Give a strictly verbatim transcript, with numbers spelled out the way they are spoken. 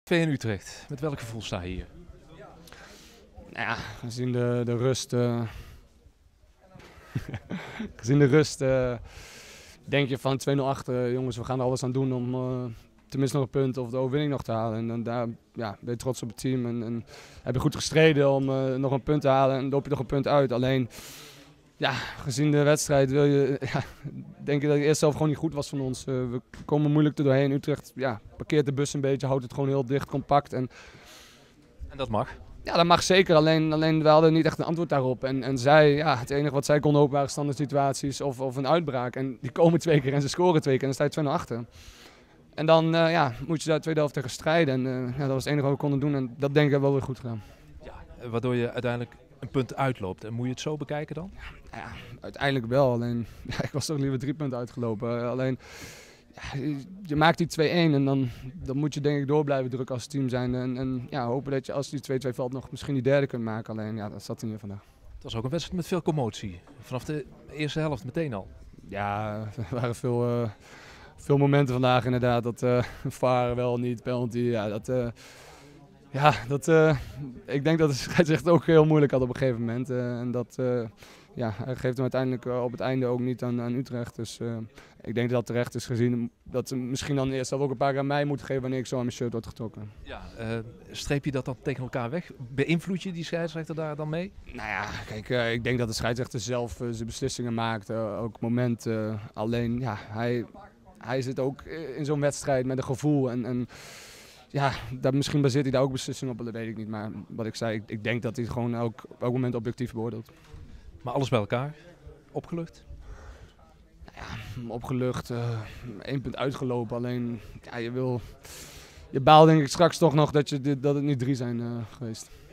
V N Utrecht, met welk gevoel sta je hier? Nou ja, gezien de, de rust, uh, gezien de rust uh, denk je van twee nul achter, jongens, we gaan er alles aan doen om uh, tenminste nog een punt of de overwinning nog te halen. En, en daar ja, ben je trots op het team en, en heb je goed gestreden om uh, nog een punt te halen en loop je nog een punt uit. Alleen, ja, gezien de wedstrijd wil je, ja, denk je dat het eerst zelf gewoon niet goed was van ons. Uh, we komen moeilijk er doorheen. Utrecht ja, parkeert de bus een beetje, houdt het gewoon heel dicht, compact. En, en dat mag? Ja, dat mag zeker. Alleen, alleen we hadden niet echt een antwoord daarop. En, en zij, ja, het enige wat zij konden hopen waren standaard situaties of, of een uitbraak. En die komen twee keer en ze scoren twee keer en dan sta je twee nul achter. En dan uh, ja, moet je daar de tweede helft tegen strijden. En uh, ja, dat was het enige wat we konden doen en dat denk ik wel weer goed gedaan. Ja, waardoor je uiteindelijk een punt uitloopt. En moet je het zo bekijken dan? Ja, ja uiteindelijk wel. Alleen, ja, ik was toch liever drie punten uitgelopen. Uh, alleen, ja, je, je maakt die twee één en dan, dan moet je denk ik door blijven drukken als team zijn. En, en ja, hopen dat je als die twee twee valt nog misschien die derde kunt maken. Alleen, ja, dat zat er niet vandaag. Het was ook een wedstrijd met veel commotie. Vanaf de eerste helft meteen al. Ja, er waren veel, uh, veel momenten vandaag inderdaad. Dat uh, V A R wel niet, penalty. Ja, dat... Uh, Ja, dat, uh, ik denk dat de scheidsrechter ook heel moeilijk had op een gegeven moment. Uh, en dat uh, ja, hij geeft hem uiteindelijk uh, op het einde ook niet aan, aan Utrecht. Dus uh, ik denk dat dat terecht is gezien. Dat ze misschien dan eerst ook een paar keer aan mij moeten geven wanneer ik zo aan mijn shirt word getrokken. Ja, uh, streep je dat dan tegen elkaar weg? Beïnvloed je die scheidsrechter daar dan mee? Nou ja, kijk, uh, ik denk dat de scheidsrechter zelf uh, zijn beslissingen maakt. Uh, ook moment. Uh, alleen, ja, hij, hij zit ook in zo'n wedstrijd met een gevoel en... en ja, dat, misschien baseert hij daar ook beslissingen op, dat weet ik niet. Maar wat ik zei, ik, ik denk dat hij het gewoon elk, elk moment objectief beoordeelt. Maar alles bij elkaar? Opgelucht? Nou ja, opgelucht. Uh, één punt uitgelopen. Alleen, ja, je wil... Je baalt denk ik straks toch nog dat, je, dat het niet drie zijn uh, geweest.